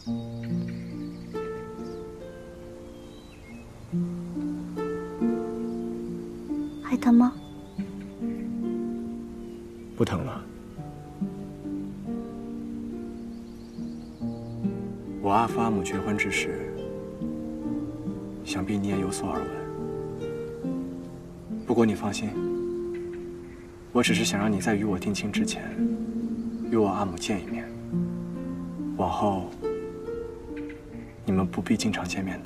还疼吗？ 不疼了。我阿父阿母结婚之时，想必你也有所耳闻。不过你放心，我只是想让你在与我定亲之前，与我阿母见一面。往后，你们不必经常见面的。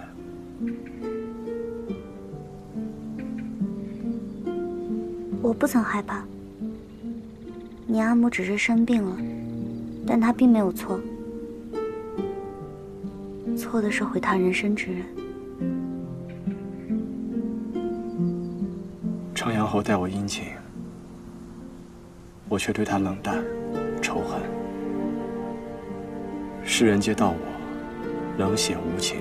我不曾害怕。你阿母只是生病了，但她并没有错。错的是毁她人生之人。 程阳侯待我殷勤，我却对他冷淡、仇恨。世人皆道我冷血无情，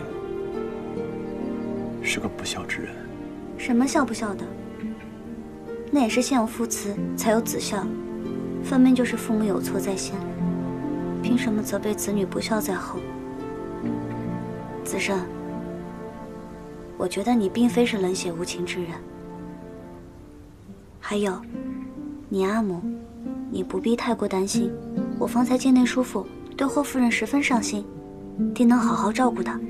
是个不孝之人。 什么孝不孝的？那也是先有父慈，才有子孝，分明就是父母有错在先，凭什么责备子女不孝在后？子慎，我觉得你并非是冷血无情之人。还有，你阿母，你不必太过担心。我方才见那叔父对霍夫人十分上心，定能好好照顾她。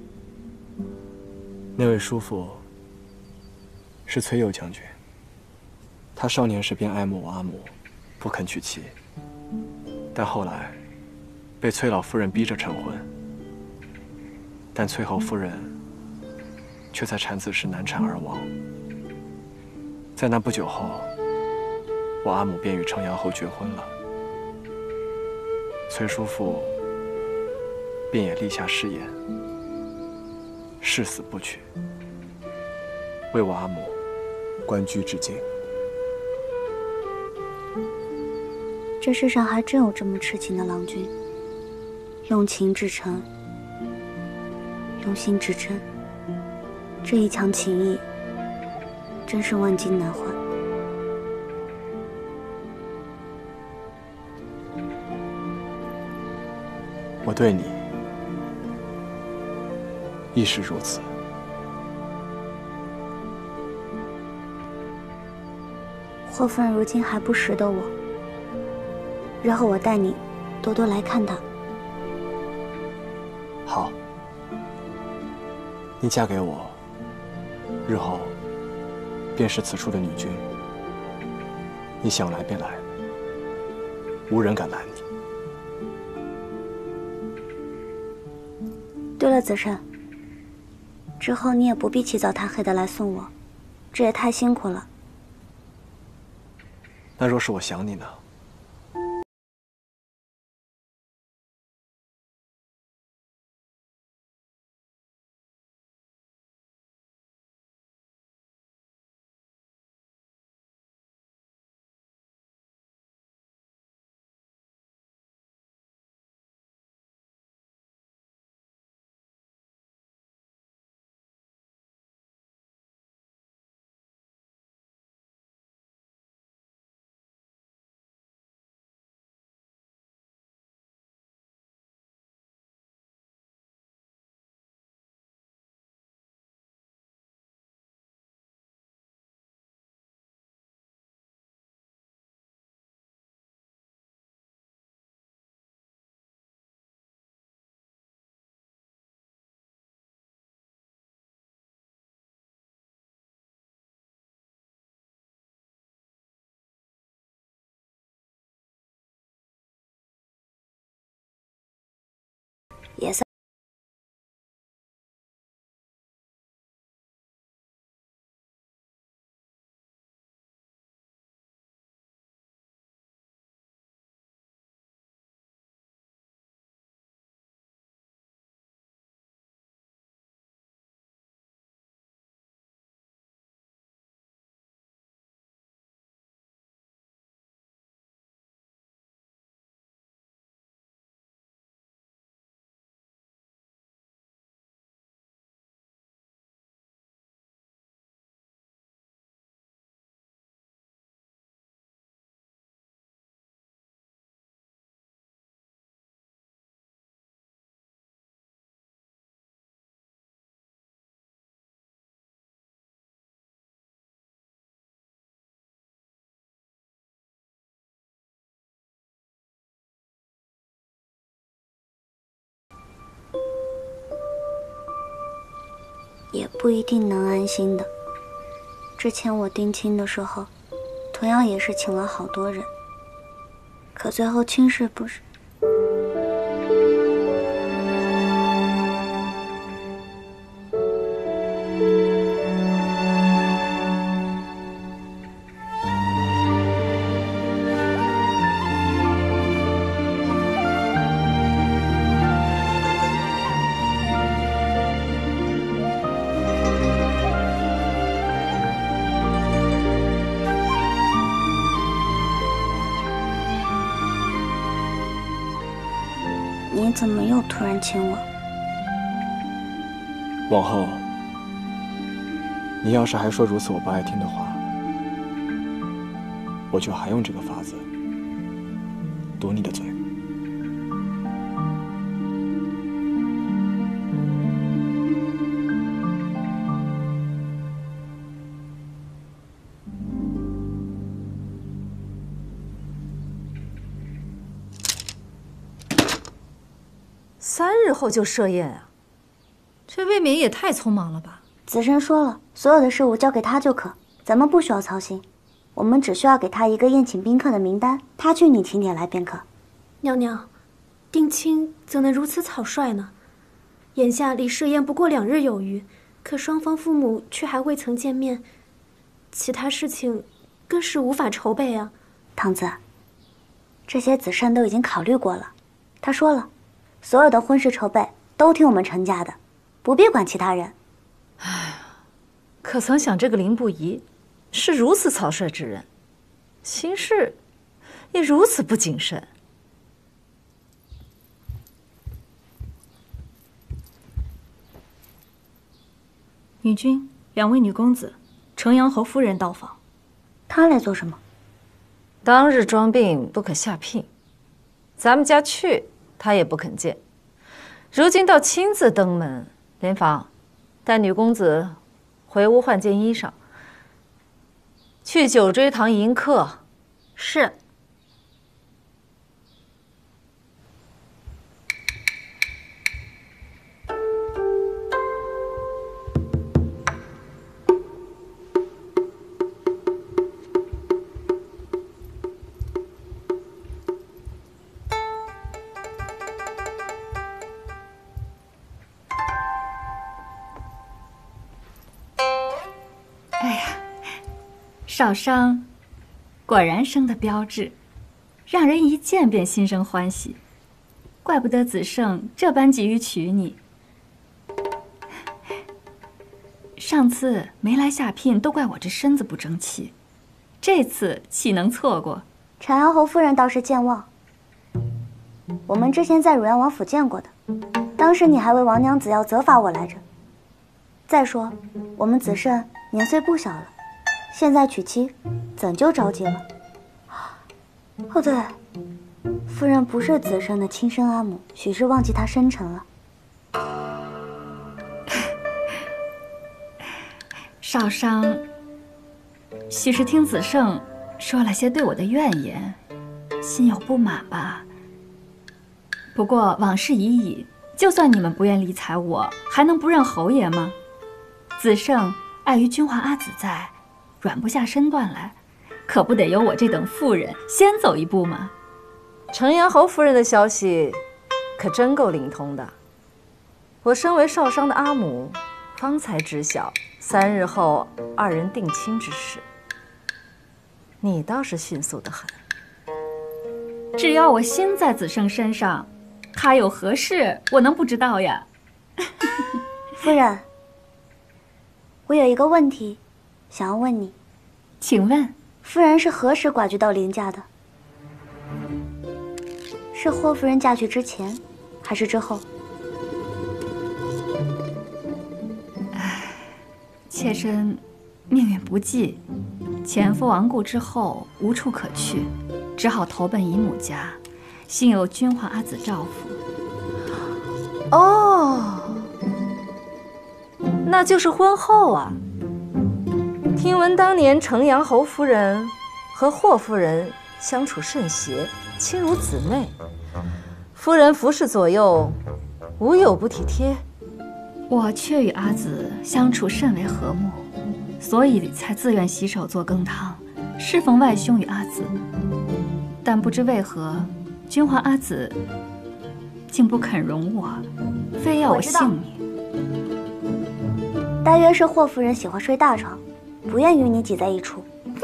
那位叔父是崔佑将军，他少年时便爱慕我阿母，不肯娶妻，但后来被崔老夫人逼着成婚，但崔侯夫人却在产子时难产而亡。在那不久后，我阿母便与程阳侯结婚了，崔叔父便也立下誓言，誓死不娶，为我阿母官居至今。 这世上还真有这么痴情的郎君，用情至诚，用心至真，这一腔情谊，真是万金难换。 我对你亦是如此。 霍夫人如今还不识得我，日后我带你多多来看她。 好，你嫁给我，日后便是此处的女君，你想来便来，无人敢拦你。 对了，子慎，之后你也不必起早贪黑的来送我，这也太辛苦了。 那若是我想你呢？ 也算。 也不一定能安心的。之前我定亲的时候，同样也是请了好多人，可最后亲事不是……你怎么又突然亲我？ 往后，你要是还说如此我不爱听的话，我就还用这个法子堵你的嘴。 3日后就设宴啊，这未免也太匆忙了吧？ 子申说了，所有的事务交给他就可，咱们不需要操心。我们只需要给他一个宴请宾客的名单，他去拟请帖来便可。 娘娘，定亲怎能如此草率呢？眼下离设宴不过2日有余，可双方父母却还未曾见面，其他事情更是无法筹备啊。 堂子，这些子申都已经考虑过了，他说了，所有的婚事筹备都听我们陈家的，不必管其他人。 哎呀，可曾想这个林不疑是如此草率之人，行事也如此不谨慎。 女君，2位女公子，城阳侯夫人到访。 他来做什么？ 当日装病不可下聘，咱们家去他也不肯见，如今倒亲自登门。莲芳，带女公子回屋换件衣裳，去九锥堂迎客。 是。 少商果然生得标致，让人一见便心生欢喜，怪不得子胜这般急于娶你。上次没来下聘都怪我这身子不争气，这次岂能错过？ 长阳侯夫人倒是健忘，我们之前在汝阳王府见过的，当时你还为王娘子要责罚我来着。再说我们子胜年岁不小了，现在娶妻，怎就着急了？哦对，夫人不是子胜的亲生阿母，许是忘记他生辰了。 少商许是听子胜说了些对我的怨言，心有不满吧。不过往事已矣，就算你们不愿理睬我，还能不认侯爷吗？子胜碍于君华阿紫在，软不下身段来，可不得由我这等妇人先走一步吗？ 城阳侯夫人的消息可真够灵通的，我身为少商的阿母，方才知晓3日后2人定亲之事。你倒是迅速得很。 只要我心在子胜身上，他有何事我能不知道呀？ 夫人，我有一个问题想要问你。 请问夫人是何时寡居到林家的？是霍夫人嫁去之前，还是之后？ 妾身命运不济，前夫亡故之后无处可去，只好投奔姨母家，幸有君华阿紫照拂。 哦，那就是婚后啊。听闻当年城阳侯夫人和霍夫人相处甚协，亲如姊妹，夫人服侍左右，无有不体贴， 我却与阿紫相处甚为和睦，所以才自愿洗手做羹汤，侍奉外兄与阿紫。但不知为何，君皇阿紫竟不肯容我，非要我性命。 大约是霍夫人喜欢睡大床，不愿与你挤在一处。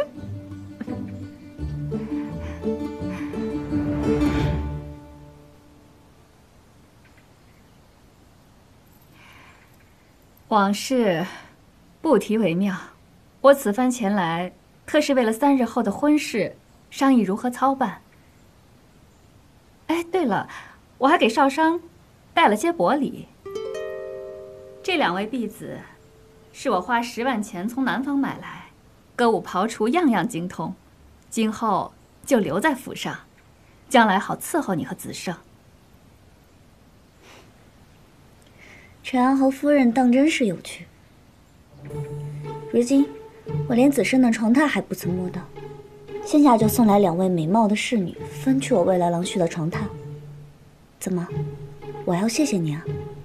往事不提为妙。我此番前来，特是为了3日后的婚事商议如何操办。哎，对了，我还给少商带了些薄礼。这2位婢子，是我花10万钱从南方买来，歌舞刨除样样精通，今后就留在府上，将来好伺候你和子胜。 陈安侯夫人当真是有趣。如今我连子胜的床榻还不曾摸到，现下就送来2位美貌的侍女，分去我未来郎婿的床榻。怎么，我要谢谢你啊？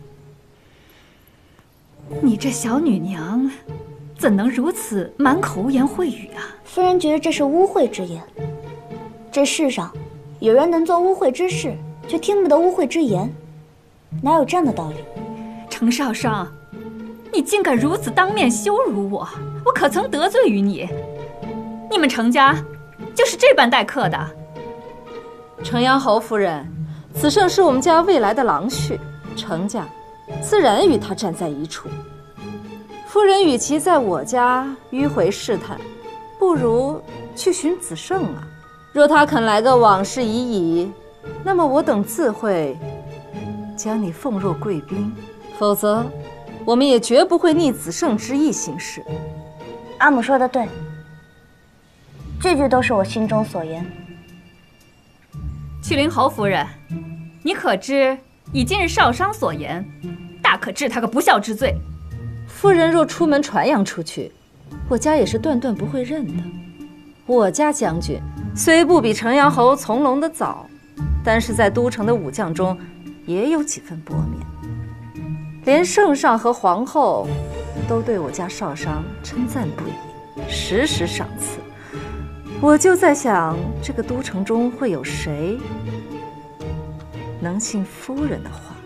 你这小女娘，怎能如此满口污言秽语啊？ 夫人觉得这是污秽之言。这世上有人能做污秽之事，却听不得污秽之言，哪有这样的道理？ 程少商，你竟敢如此当面羞辱我，我可曾得罪于你？你们程家就是这般待客的？ 程阳侯夫人，子胜是我们家未来的郎婿，程家自然与他站在一处。夫人与其在我家迂回试探，不如去寻子胜啊。若他肯来个往事已矣，那么我等自会将你奉若贵宾。否则，我们也绝不会逆子胜之意行事。 阿母说的对，句句都是我心中所言。 去灵侯夫人，你可知以今日少商所言，大可治他个不孝之罪。 夫人若出门传扬出去，我家也是断断不会认的。我家将军虽不比程阳侯从龙的早，但是在都城的武将中也有几分薄面。连圣上和皇后都对我家少商称赞不已，时时赏赐。我就在想，这个都城中会有谁能信夫人的话？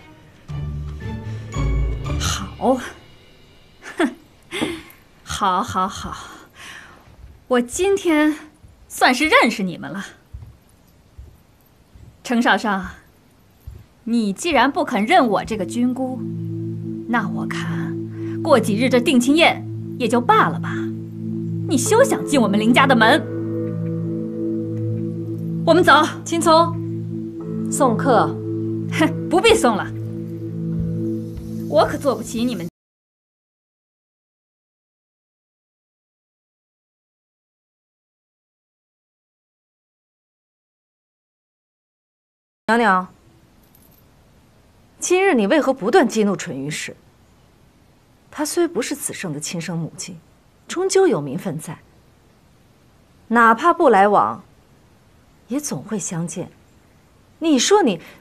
好，哼，好，好，好，我今天算是认识你们了。程少商，你既然不肯认我这个军姑，那我看过几日这定亲宴也就罢了吧。你休想进我们林家的门。我们走。 青葱，送客。 哼，不必送了，我可做不起你们。 娘娘，今日你为何不断激怒纯御史？她虽不是子胜的亲生母亲，终究有名分在。哪怕不来往，也总会相见。你说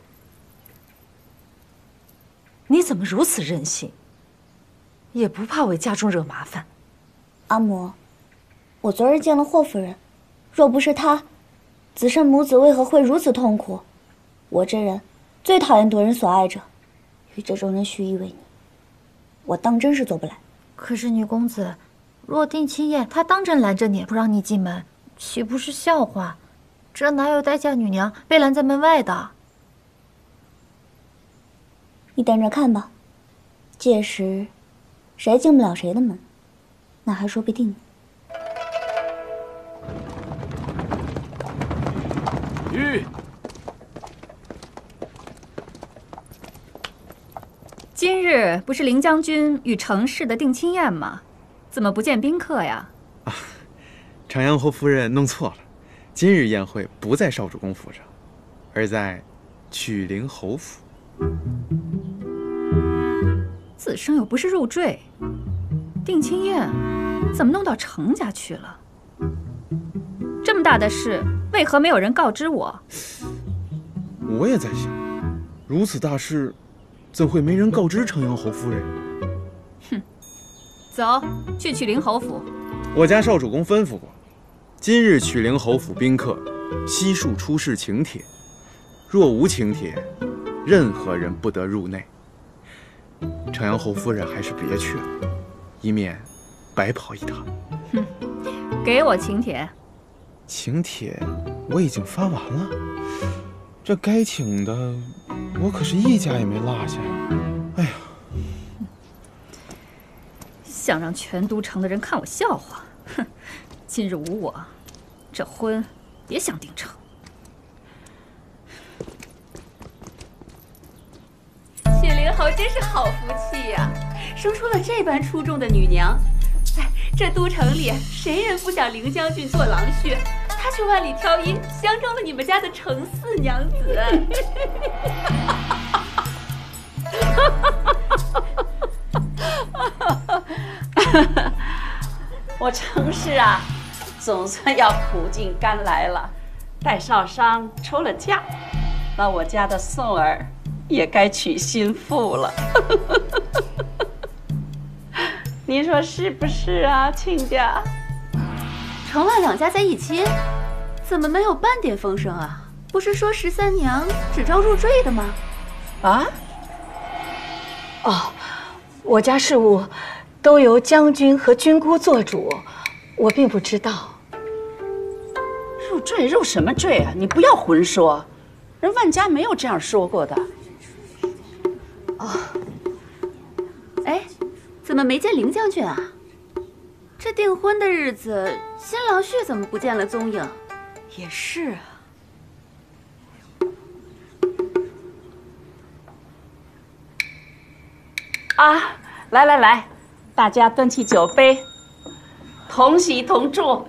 你怎么如此任性？也不怕为家中惹麻烦？ 阿母，我昨日见了霍夫人，若不是她，子胜母子为何会如此痛苦？我这人最讨厌夺人所爱者，与这种人虚以为尼，我当真是做不来。 可是女公子，若定亲宴，他当真拦着你不让你进门，岂不是笑话？这哪有待嫁女娘被拦在门外的？ 你等着看吧，届时谁进不了谁的门，那还说不定呢。 玉， 今日不是林将军与程氏的定亲宴吗？怎么不见宾客呀？ 啊，长阳侯夫人弄错了，今日宴会不在少主公府上，而在曲灵侯府。 子胜又不是入赘，定亲宴怎么弄到程家去了？这么大的事，为何没有人告知我？ 我也在想，如此大事， 怎会没人告知城阳侯夫人？ 走去曲陵侯府。 我家少主公吩咐过，今日曲陵侯府宾客悉数出示请帖，若无请帖，任何人不得入内。城阳侯夫人还是别去了，以免白跑一趟。 给我请帖。 请帖我已经发完了，这该请的我可是一家也没落下。哎呀， 想让全都城的人看我笑话，哼！今日无我，这婚别想定成。 雪灵侯真是好福气呀，生出了这般出众的女娘。哎，这都城里谁人不想凌将军做郎婿？他却万里挑一，相中了你们家的程四娘子。 我程氏啊，总算要苦尽甘来了。待少商出了嫁，那我家的宋儿也该娶新妇了。你说是不是啊，亲家？ 程万两家在一起，怎么没有半点风声啊？不是说13娘只招入赘的吗？ 啊？哦，我家事务都由将军和军姑做主，我并不知道。 入赘入什么赘啊？你不要混说，人万家没有这样说过的。 哦，哎，怎么没见凌将军啊？这订婚的日子，新郎婿怎么不见了踪影？也是啊。 啊，来来来，大家端起酒杯，同喜同祝。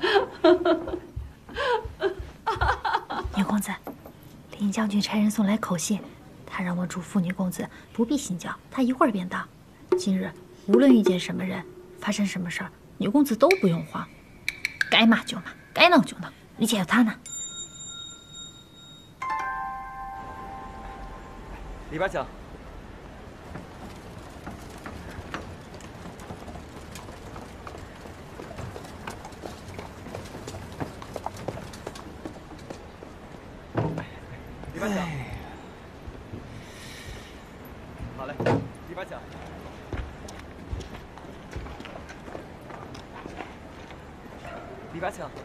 女公子，林将军差人送来口信，他让我嘱咐女公子不必心焦，他一会儿便到。今日无论遇见什么人，发生什么事儿，女公子都不用慌，该骂就骂，该闹就闹，一切有他呢。 里边请。里边请。好嘞，里边请。里边请。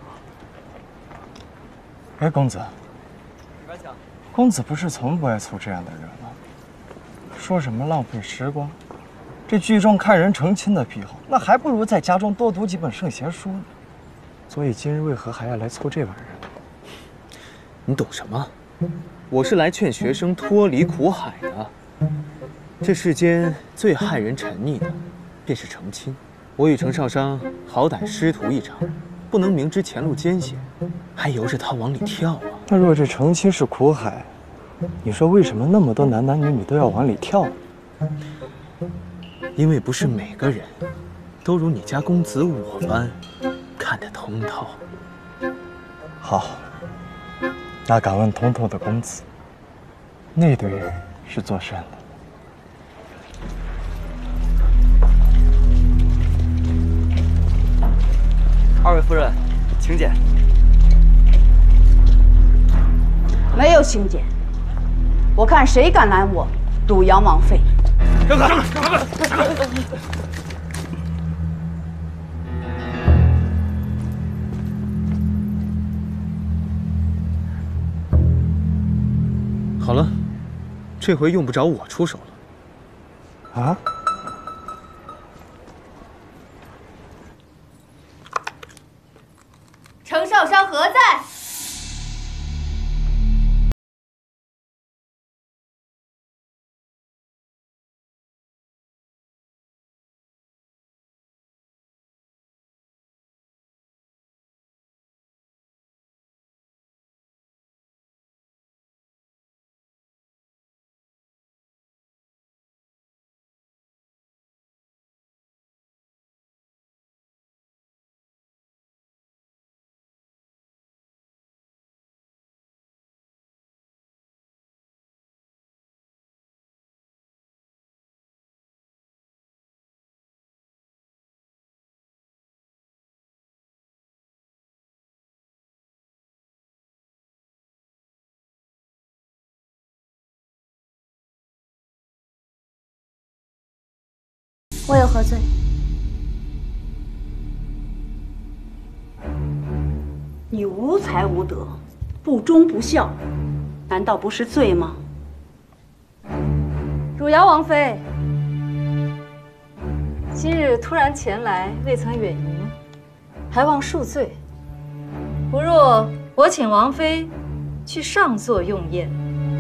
哎，公子， 里边请。 公子不是从不爱凑这样的热闹，说什么浪费时光，这剧中看人成亲的癖好，那还不如在家中多读几本圣贤书呢。所以今日为何还要来凑这玩意儿？ 你懂什么？我是来劝学生脱离苦海的。这世间最害人沉溺的，便是成亲。我与程少商好歹师徒一场，不能明知前路艰险，还由着他往里跳啊！ 那若这成亲是苦海，你说为什么那么多男男女女都要往里跳呢？ 因为不是每个人都如你家公子我般看得通透。 好，那敢问通透的公子，那对人是做甚的？ 二位夫人，请柬。 没有请柬，我看谁敢拦我，赌杨王妃。 让开！ 好了，这回用不着我出手了。 啊？ 程少商何在？ 我有何罪？ 你无才无德，不忠不孝，难道不是罪吗？ 汝阳王妃，今日突然前来，未曾远迎，还望恕罪。不若我请王妃去上座用宴。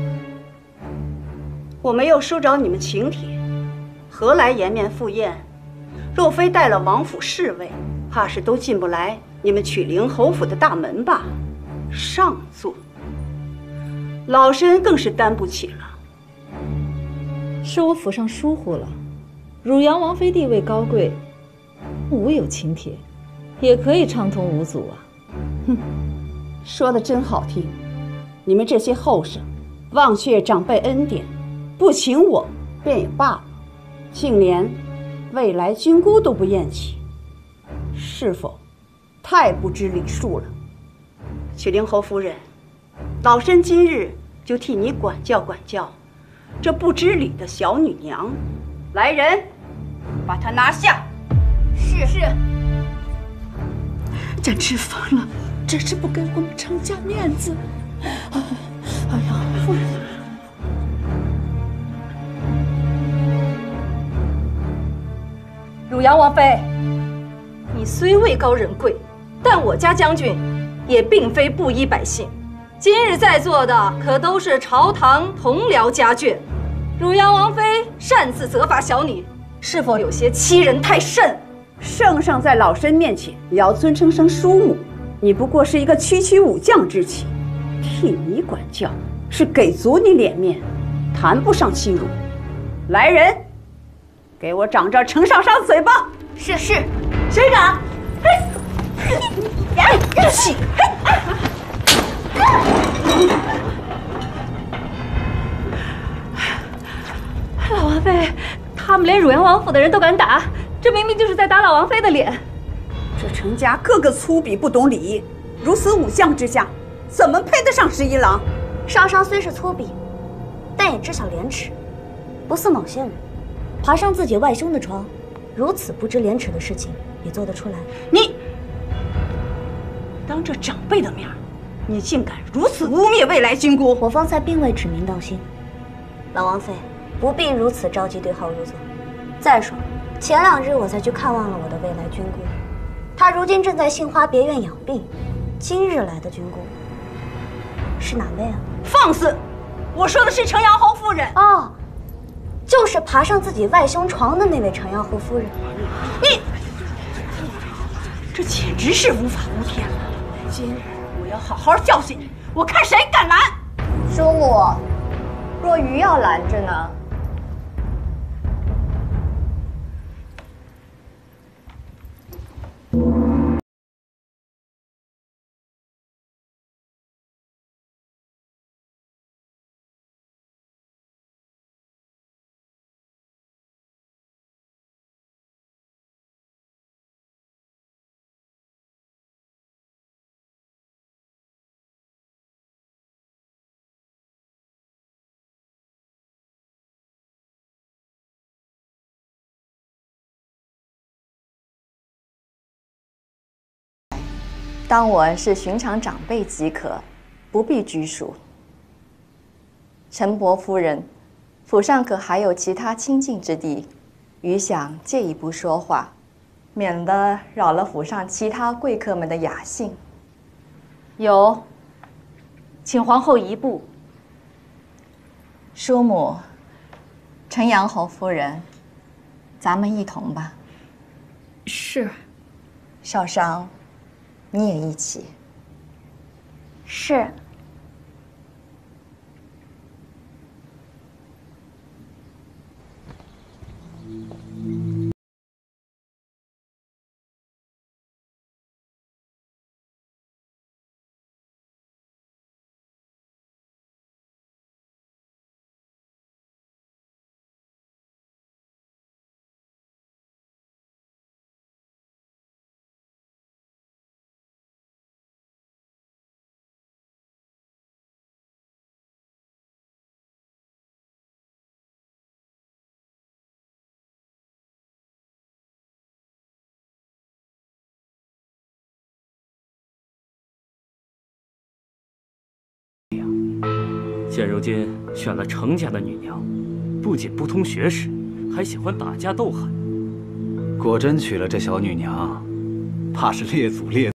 我没有收着你们请帖，何来颜面赴宴？若非带了王府侍卫，怕是都进不来你们曲陵侯府的大门吧？上座，老身更是担不起了。 是我府上疏忽了。汝阳王妃地位高贵，无有请帖，也可以畅通无阻啊。 哼，说的真好听。你们这些后生，忘却长辈恩典，不请我便也罢了，竟连未来军姑都不厌弃，是否太不知礼数了？曲陵侯夫人，老身今日就替你管教管教这不知礼的小女娘。来人，把她拿下。 是。 简直疯了，真是不给我们程家面子。哎呀，夫人。 汝阳王妃，你虽位高人贵，但我家将军也并非布衣百姓。今日在座的可都是朝堂同僚家眷，汝阳王妃擅自责罚小女，是否有些欺人太甚？ 圣上在老身面前也要尊称声叔母，你不过是一个区区武将之妻，替你管教是给足你脸面，谈不上欺辱。来人，给我掌着程少商嘴巴！ 是。 谁敢？ 老王妃，他们连汝阳王府的人都敢打，这明明就是在打老王妃的脸。 这程家个个粗鄙不懂礼仪，如此武将之下，怎么配得上11郎？ 少商虽是粗鄙，但也知晓廉耻，不似某些人，爬上自己外兄的床，如此不知廉耻的事情也做得出来。 你当着长辈的面，你竟敢如此污蔑未来军姑！ 我方才并未指名道姓，老王妃不必如此着急对号入座。再说，前2日我才去看望了我的未来军姑，她如今正在杏花别院养病。今日来的军姑是哪位啊？ 放肆！我说的是程阳侯夫人。 哦，就是爬上自己外兄床的那位程阳侯夫人。 你，这简直是无法无天了！今日我要好好教训你，我看谁敢拦！ 叔母，若愚要拦着呢？当我是寻常长辈即可，不必拘束。陈伯夫人，府上可还有其他清静之地？余想借一步说话，免得扰了府上其他贵客们的雅兴。 有，请皇后移步。 叔母，陈阳侯夫人，咱们一同吧。 是。 少商，你也一起。 是。 现如今选了程家的女娘，不仅不通学识，还喜欢打架斗狠。 果真娶了这小女娘，怕是列祖列。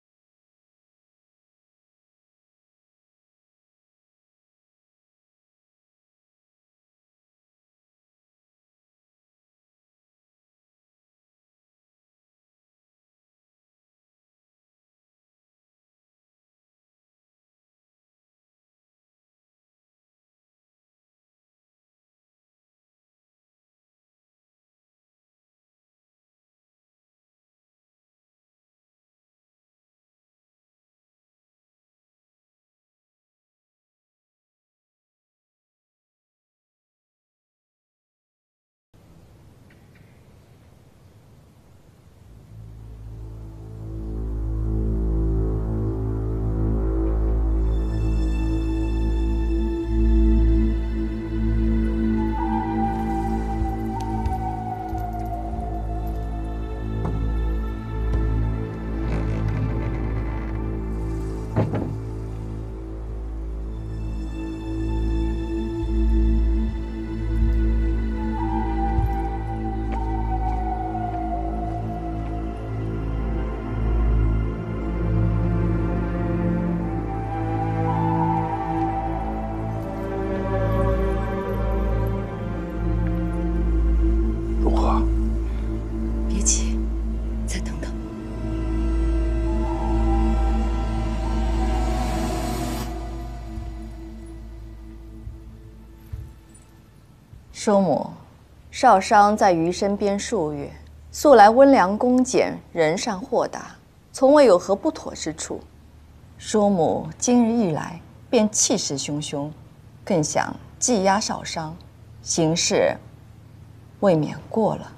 叔母，少商在余身边数月，素来温良恭俭，人善豁达，从未有何不妥之处。叔母今日一来，便气势汹汹，更想技压少商，行事未免过了。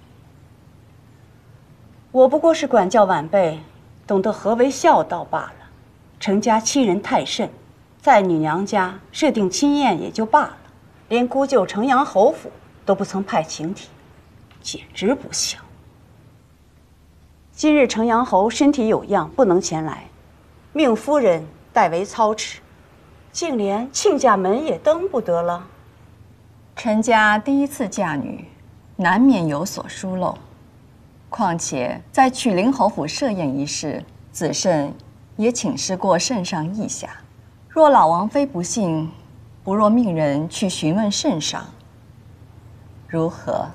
我不过是管教晚辈，懂得何为孝道罢了。程家欺人太甚，在女娘家设定亲宴也就罢了，连姑舅程阳侯府都不曾派请帖，简直不孝。今日程阳侯身体有恙，不能前来，命夫人代为操持，竟连亲家门也登不得了。 程家第一次嫁女，难免有所疏漏。况且在曲陵侯府设宴一事，子慎也请示过圣上意下，若老王妃不信，不若命人去询问圣上，如何？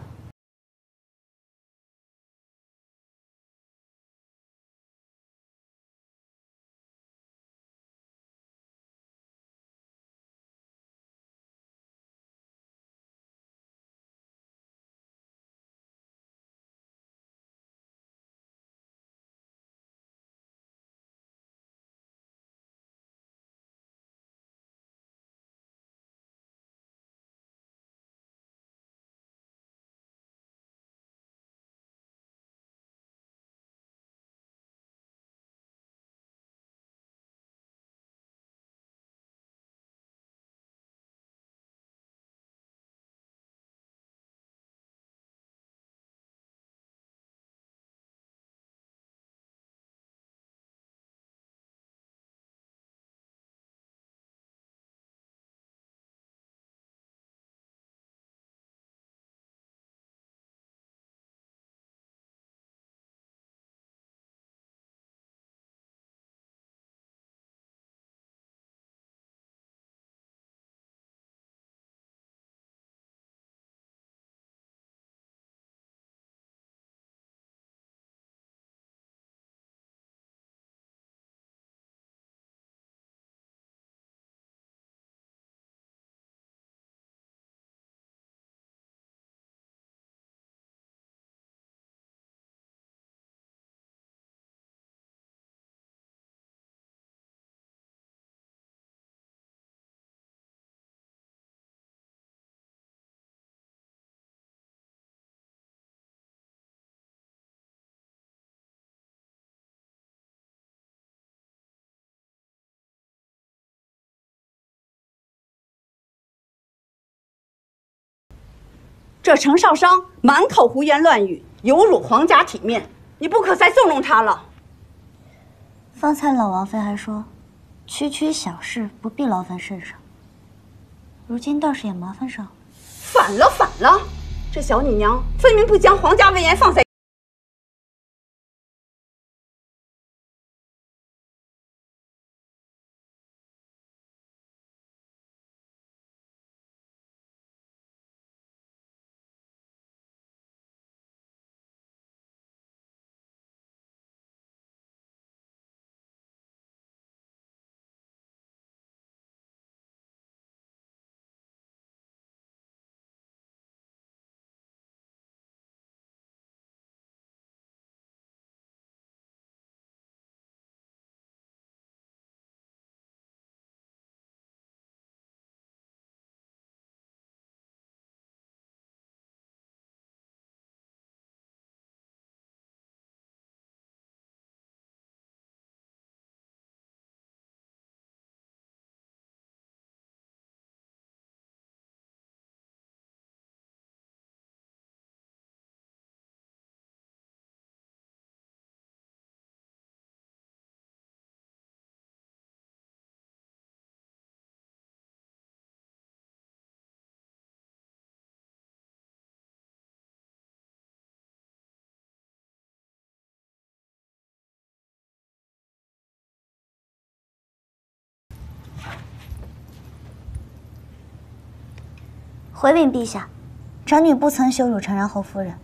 这程少商满口胡言乱语，有辱皇家体面，你不可再纵容他了。 方才老王妃还说，区区小事不必劳烦圣上。 如今倒是也麻烦上了。 反了，反了！这小女娘分明不将皇家威严放在。 回禀陛下，长女不曾羞辱成然侯夫人。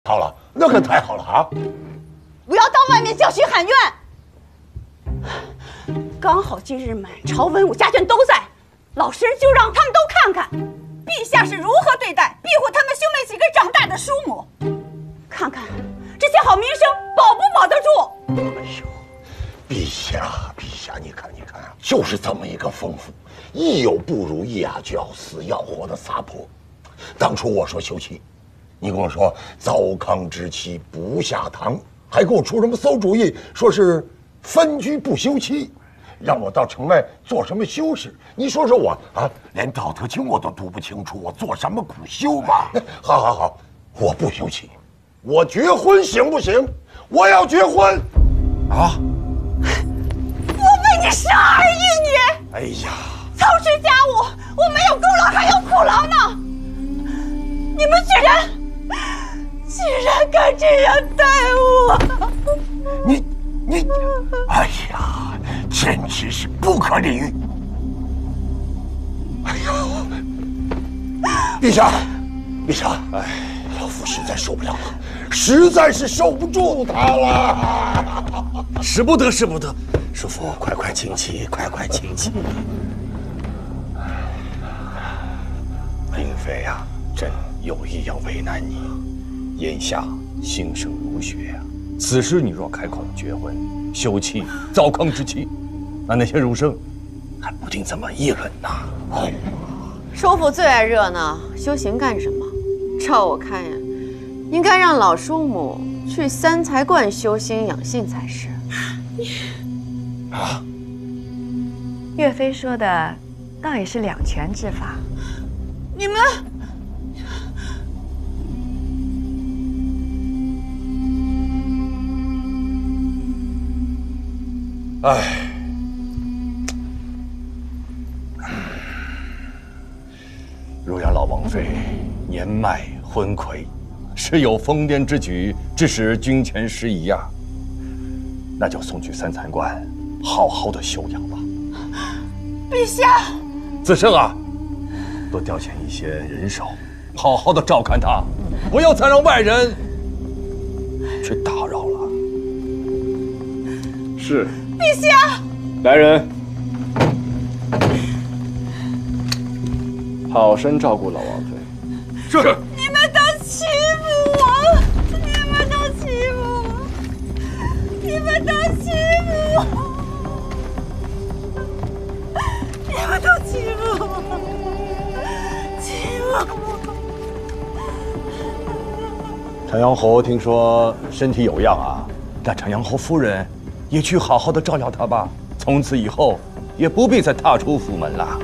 好了，那可太好了啊！ 不要到外面叫屈喊怨。刚好今日满朝文武家眷都在，老身就让他们都看看，陛下是如何对待庇护他们兄妹几个长大的叔母，看看这些好名声保不保得住。 哎呦，陛下，你看啊，就是这么一个疯妇，一有不如意啊就要死要活的撒泼。当初我说休妻，你跟我说糟糠之妻不下堂，还给我出什么馊主意，说是分居不休妻，让我到城外做什么修士？你说说我啊，连道德经我都读不清楚，我做什么苦修吧？好，我不休妻，我绝婚行不行？我要结婚啊！ 我为你生儿育女， 哎呀， 操持家务，我没有功劳还有苦劳呢。你们居然敢这样待我！ 你，哎呀，简直是不可理喻！哎呦，陛下，哎，老夫实在受不了了，实在是受不住他了。 使不得，叔父，快请起，快请起。 令妃呀， 朕有意要为难你。眼下兴盛儒学呀，此时你若开口绝婚、休妻、糟糠之妻，那些儒生还不定怎么议论呢。 叔父最爱热闹，修行干什么？照我看呀，应该让老叔母去三才观修心养性才是。 啊？ 岳飞说的倒也是两全之法。 你们。 唉，若然老王妃年迈昏聩，是有疯癫之举，致使君前失仪呀，那就送去三才观，好好的休养吧。 陛下， 子胜啊，多调遣一些人手，好好的照看他，不要再让外人去打扰了。 是。 陛下， 来人，好生照顾老王妃。 是。 你们都欺负我，你们都欺负我，你们都欺负我，你们都欺负我，欺负我。长阳侯听说身体有恙啊，那长阳侯夫人也去好好的照料他吧，从此以后也不必再踏出府门了。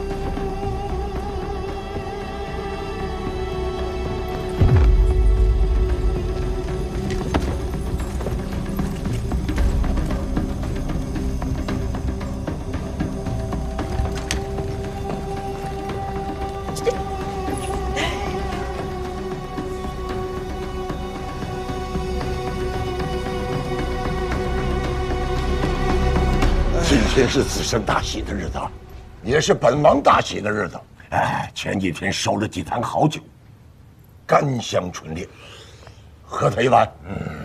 今天是子胜大喜的日子，也是本王大喜的日子。哎，前几天收了几坛好酒，甘香醇烈，喝他一碗。